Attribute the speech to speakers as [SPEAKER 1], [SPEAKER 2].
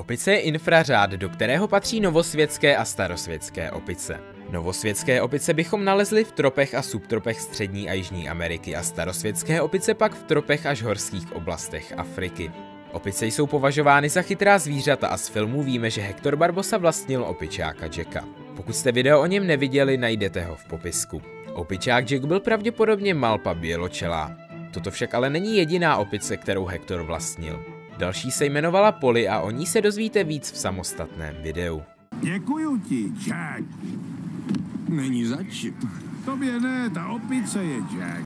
[SPEAKER 1] Opice je infrařád, do kterého patří novosvětské a starosvětské opice. Novosvětské opice bychom nalezli v tropech a subtropech Střední a Jižní Ameriky a starosvětské opice pak v tropech až horských oblastech Afriky. Opice jsou považovány za chytrá zvířata a z filmů víme, že Hector Barbosa vlastnil opičáka Jacka. Pokud jste video o něm neviděli, najdete ho v popisku. Opičák Jack byl pravděpodobně malpa běločelá. Toto však ale není jediná opice, kterou Hector vlastnil. Další se jmenovala Polly a o ní se dozvíte víc v samostatném videu.
[SPEAKER 2] Děkuju ti, Jack.
[SPEAKER 3] Není zač.
[SPEAKER 2] Tobě ne, ta opice je Jack.